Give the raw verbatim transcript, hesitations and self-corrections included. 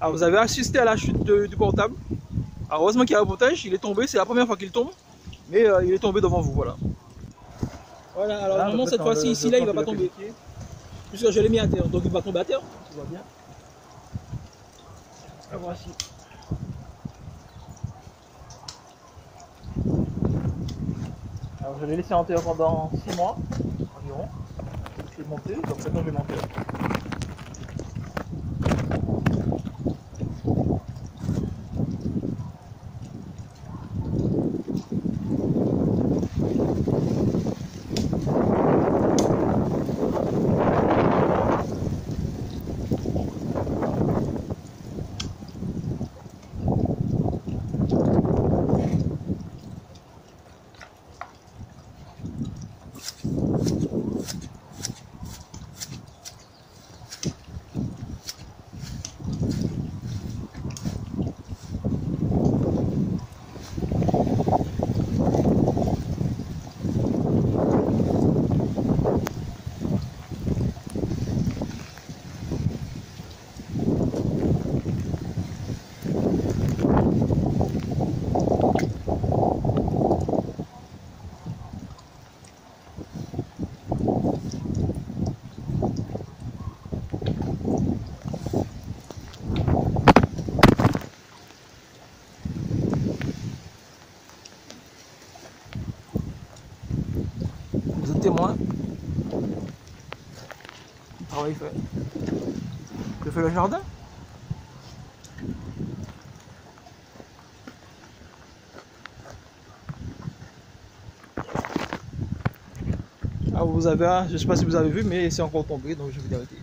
Ah, vous avez assisté à la chute de, du portable. Alors, heureusement qu'il y a un protège, il est tombé, c'est la première fois qu'il tombe, mais euh, il est tombé devant vous, voilà. Voilà, alors normalement cette fois-ci, ici, là, il va pas tomber. Puisque je l'ai mis à terre, donc il va tomber à terre, tout va bien. La voici. Alors je l'ai laissé en terre pendant six mois environ. Je vais monter, donc maintenant je vais monter. Vous êtes témoin du travail fait. Je fais le jardin. Ah, vous avez, je ne sais pas si vous avez vu, mais c'est encore tombé, donc je vais l'arrêter.